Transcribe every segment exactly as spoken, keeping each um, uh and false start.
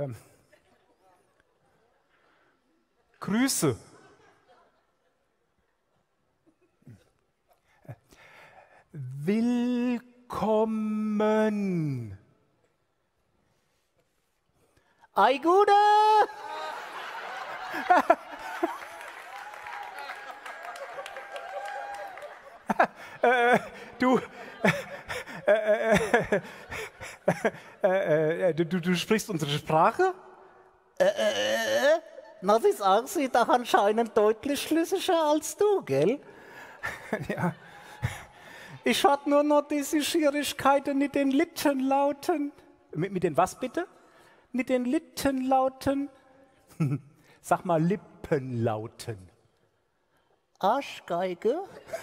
Ähm, Grüße. Willkommen. Ei, Gude! äh, du, äh, äh, äh, äh, du, du sprichst unsere Sprache? Äh, äh, äh, na, sie sagen sie doch anscheinend deutlich schlüssiger als du, gell? Ja. Ich hatte nur noch diese Schwierigkeiten mit den Littenlauten. Mit, mit den was bitte? Mit den Littenlauten. Sag mal Lippenlauten. Arschgeige?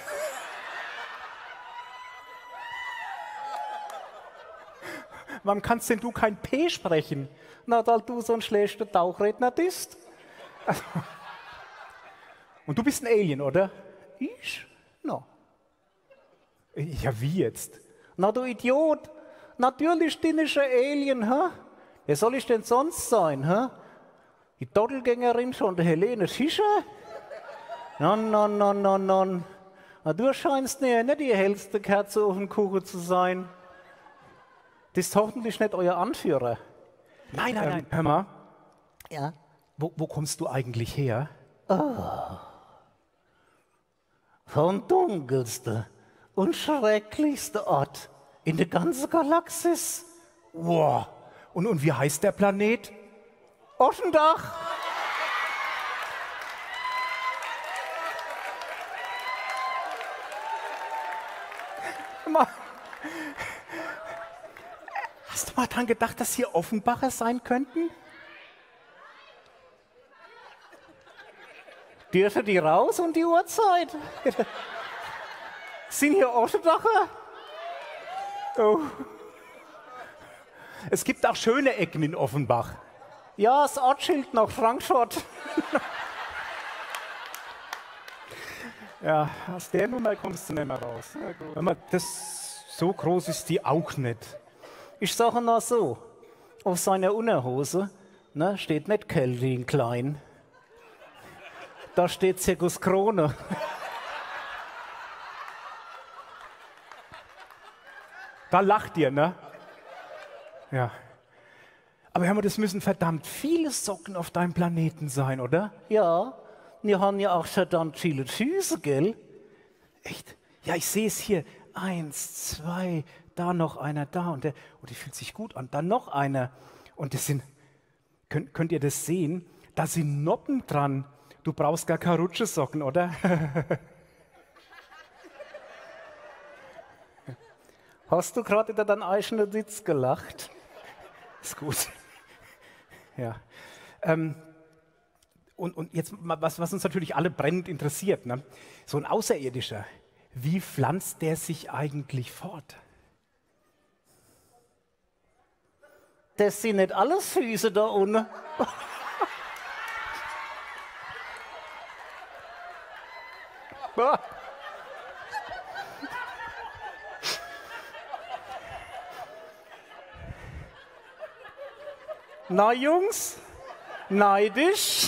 Warum kannst denn du kein P sprechen? Na, weil du so ein schlechter Tauchredner bist. Also. Und du bist ein Alien, oder? Ich? Na. Ja, wie jetzt? Na, du Idiot. Natürlich bin ich ein Alien, hä? Wer soll ich denn sonst sein, hä? Die Doppelgängerin von der Helene Fischer? Non, non, non, non, non. Na, du scheinst nicht die hellste Kerze auf dem Kuchen zu sein. Das ist hoffentlich nicht euer Anführer. Nein, nein, ähm, nein. Hör mal. Ja? Wo, wo kommst du eigentlich her? Oh. Vom dunkelsten und schrecklichsten Ort in der ganzen Galaxis. Wow. Und, und wie heißt der Planet? Oschendach. Hast du mal dran gedacht, dass hier Offenbacher sein könnten? Dürfen die raus um die Uhrzeit? Sind hier Oschendacher? Oh. Es gibt auch schöne Ecken in Offenbach. Ja, das Ortsschild nach Frankfurt. Ja, aus der Nummer kommst du nicht mehr raus. Ja, mal, das, so groß ist die auch nicht. Ich sage nur so, auf seiner Unterhose ne, steht nicht Kelvin Klein. Da steht Zirkus Krone. Da lacht ihr, ne? Ja. Aber hör mal, das müssen verdammt viele Socken auf deinem Planeten sein, oder? Ja, wir haben ja auch verdammt viele Füße, gell? Echt? Ja, ich sehe es hier. Eins, zwei, da noch einer, da und der. Und die fühlt sich gut an. Dann noch einer. Und das sind, könnt, könnt ihr das sehen? Da sind Noppen dran. Du brauchst gar keine Rutschesocken, oder? Hast du gerade über deinen eigenen Witz gelacht? Ist gut. Ja. Ähm, und, und jetzt, was, was uns natürlich alle brennend interessiert, ne? So ein Außerirdischer, wie pflanzt der sich eigentlich fort? Das sind nicht alles Füße da unten. Na Jungs, neidisch?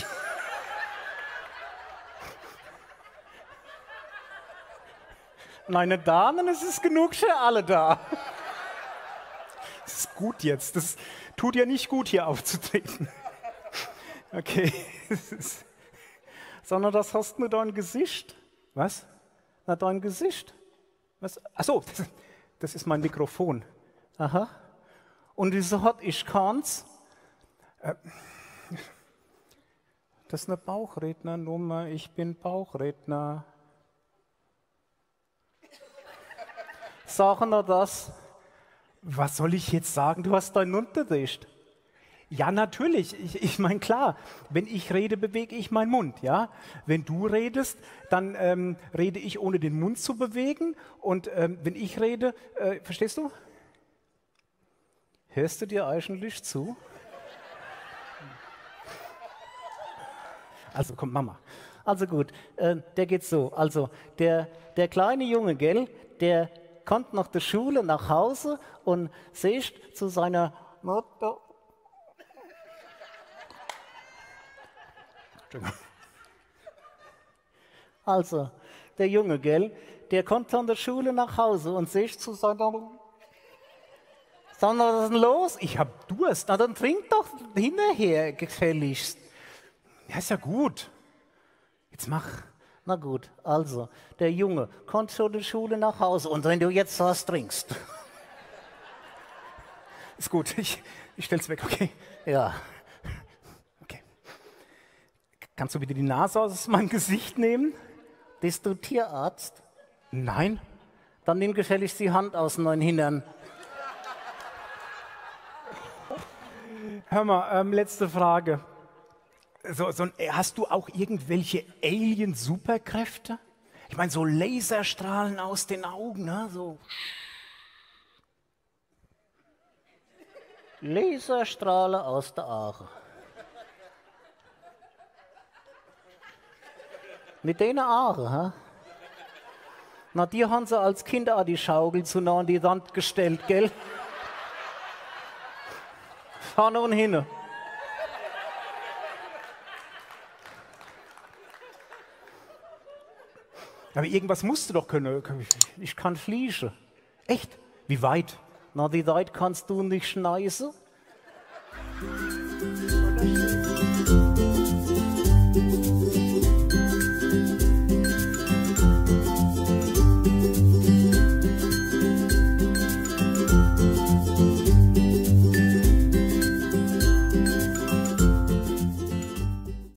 Meine Damen, es ist genug für alle da. Das ist gut jetzt, das tut ja nicht gut, hier aufzutreten. Okay. Sondern das hast nur dein Gesicht. Was? Na, dein Gesicht. Was? Ach so, das, das ist mein Mikrofon. Aha. Und wieso hat ich keins? Das ist eine Bauchrednernummer. Ich bin Bauchredner. Sagen wir das. Was soll ich jetzt sagen? Du hast deinen Mund bewegt. Ja, natürlich. Ich, ich meine, klar, wenn ich rede, bewege ich meinen Mund. Ja? Wenn du redest, dann ähm, rede ich, ohne den Mund zu bewegen. Und ähm, wenn ich rede, äh, verstehst du? Hörst du dir eigentlich zu? Also komm, Mama. Also gut, äh, der geht so. Also der, der kleine Junge, gell, der kommt nach der Schule nach Hause und sagt zu seiner Mutter, Also, der Junge, gell, der kommt von der Schule nach Hause und sagt zu seiner Sag mal, was ist denn los? Ich hab Durst. Na, dann trink doch hinterher gefälligst. Ja, ist ja gut. Jetzt mach. Na gut, also, der Junge kommt von der Schule nach Hause und wenn du jetzt was trinkst. Ist gut, ich, ich stell's weg, okay? Ja. Okay. Kannst du bitte die Nase aus meinem Gesicht nehmen? Bist du Tierarzt? Nein. Dann nimm gefälligst die Hand aus meinen Hintern. Hör mal, ähm, letzte Frage. So, so, hast du auch irgendwelche Alien-Superkräfte? Ich meine, so Laserstrahlen aus den Augen, ne? So. Laserstrahle aus der Aare. Mit denen Aare, ha? Na, die haben sie als Kind auch die Schaukel zu nah an die Wand gestellt, gell? Vorne und hinten. Aber irgendwas musst du doch können. Ich kann fliegen. Echt? Wie weit? Na, wie weit kannst du nicht schneisen?